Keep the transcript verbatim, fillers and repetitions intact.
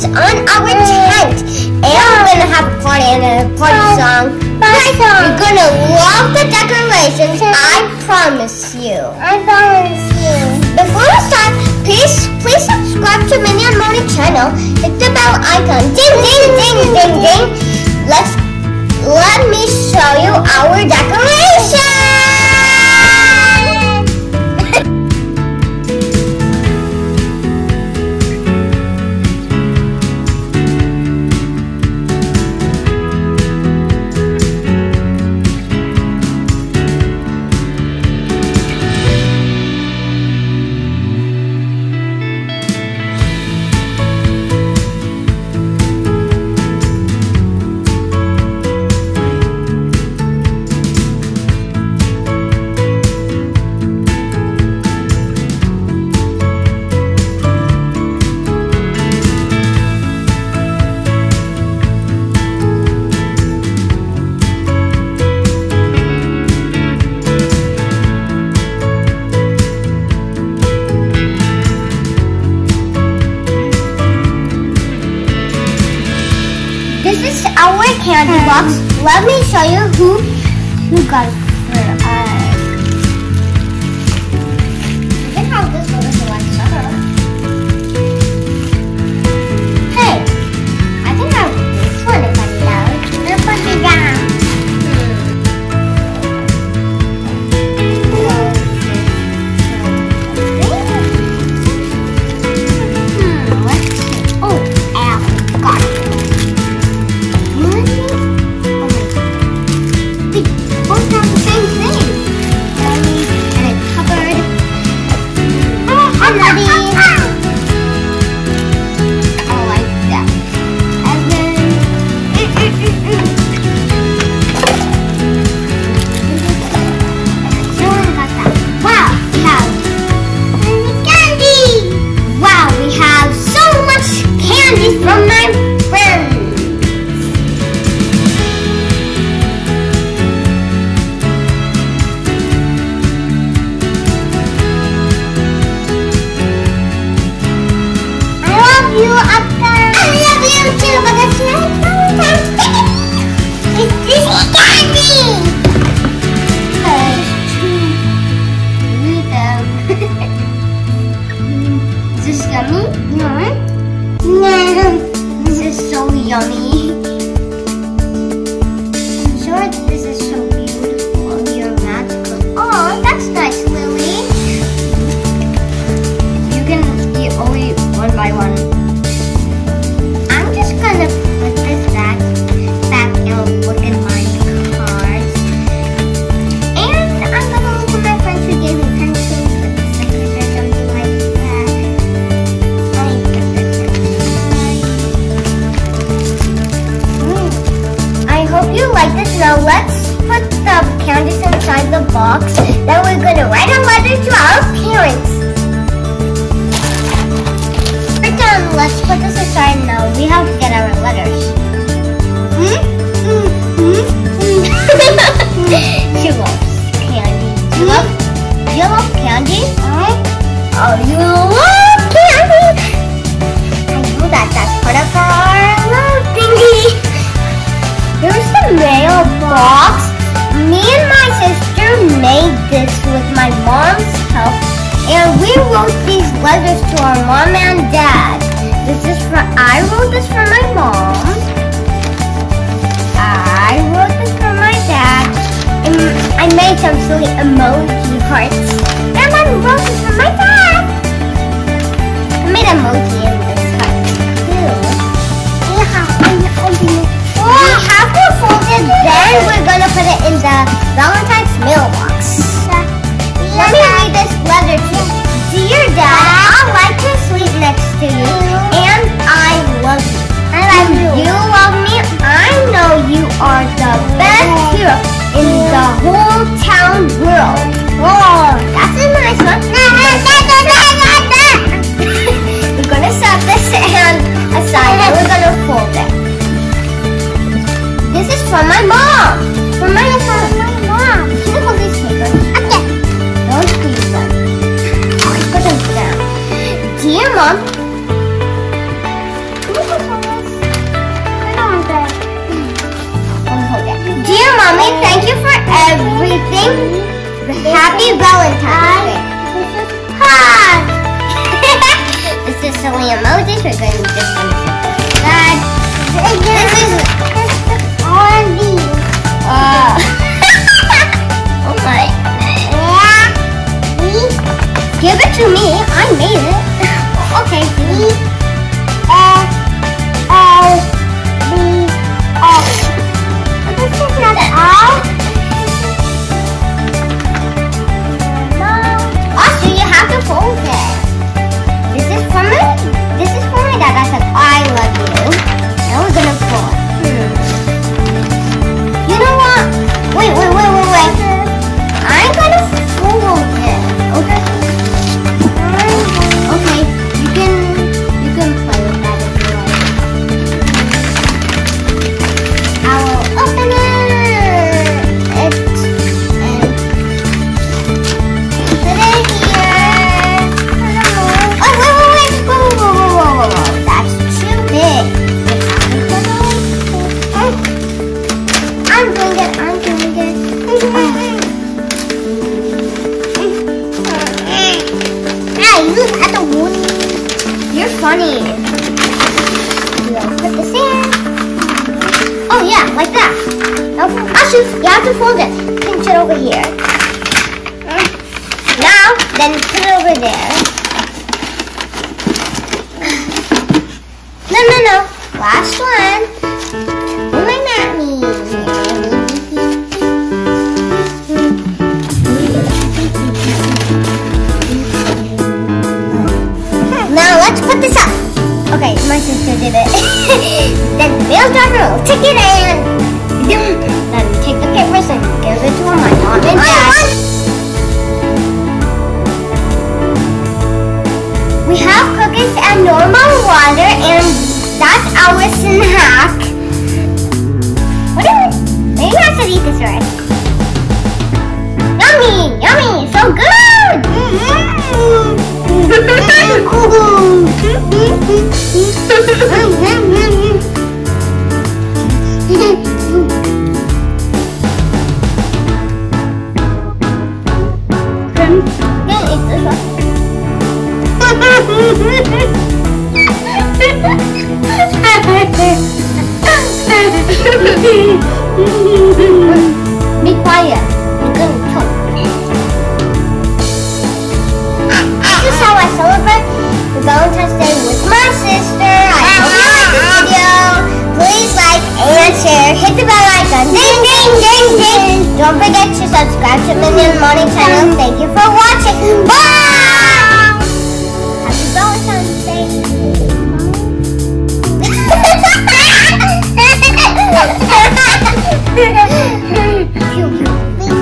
on our tent. And we're gonna have a party and a party song. Party song. You're gonna love the decorations, I promise you. I promise you. Before we start, please please subscribe to Minnie and Moni channel. Hit the bell icon. Ding ding ding ding ding. Let's let me show you our decorations. This is our candy box. Let me show you who who got it for us. You can have this one if you like sugar. Hey, I can have this one if I love. I'm gonna put it down. Hmm, let's see. Oh, apple. Got it. Both have the same thing. And a cupboard. I'm ready. I like that. And then no one got that. Wow, we have candy. Wow, we have so much candy from my friends. You up there. I love you too, but it's not Valentine's Day. It's this candy. Is this yummy? No. No. This is so yummy. I'm sure this is so beautiful. You're magical. Oh, that's nice, Lily. You can eat only one by one. I'm just gonna put this back, back and look at my cards. And I'm gonna look at my friends who gave me pencils with stickers or something like that. Let me put this inside. Mm. I hope you like this. Now let's put the candies inside the box. Then we're gonna write a letter to our parents. Let's put this aside now. We have to get our letters. Hmm? Mm, mm, mm. She loves candy. Do you love, do you love candy? Uh-huh. Oh, you love candy? I know that. That's part of our love thingy. Here's the mailbox. Me and my sister made this with my mom's help. And we wrote these letters to our mom and dad. This is for, I wrote this for my mom. I wrote this for my dad. And I made some silly emoji hearts. And I wrote this for my dad. I made emoji in this heart too. Yeah, I'm opening it. We have to fold it, then we're gonna put it in the Valentine's mailbox. Let me read this letter to you. Dear Dad, I like to sleep next to you, and I love you. I love you. You love me. I know you are the best hero in the whole town world. Oh, that's a nice one. We're gonna set this hand aside, and we're gonna fold it. This is from my mom. From my, from my mom. Can you hold these? Happy Valentine's Day. This is hot. This is silly emojis. We're going to just going to set that. This is All these. uh oh my. Yeah. These. Give it to me. I made it. Okay. E F L B O. This is not all. No. Also, you have to fold it. This is for me. This is for my dad. I said I love you. Now we're gonna fold. Hmm. You know what? Wait, wait, wait, wait, wait. I'm gonna fold it. Okay. Okay. You can you can play with that if you like. I will open it. It and put it here. Oh wait wait wait whoa whoa whoa whoa whoa whoa whoa! That's too big. We have to put it. Oh, I'm doing it. I'm doing it. Hey, look at the wood. You're funny. We'll put this in. Oh yeah, like that. Now, actually, you have to fold it. Pinch it over here. Now, then put it over there. No, no, no. Last one. Oh my mammy. Now let's put this up. Okay, my sister did it. Then the mail driver will take it and then take the papers and give it to my mom and dad. We have cookies and normal water, and that's ours in half. What is it? Maybe I should eat this right. Yummy! Yummy! So good! Can't eat this one. Be quiet. You're gonna choke. This is how I celebrate the Valentine's Day with my sister. I hope you like this video. Please like and share. Hit the bell icon. Ding, ding, ding, ding. Don't forget to subscribe to Minion Morning channel. Thank you for watching. Bye! Happy Valentine's Day. Pew, pew.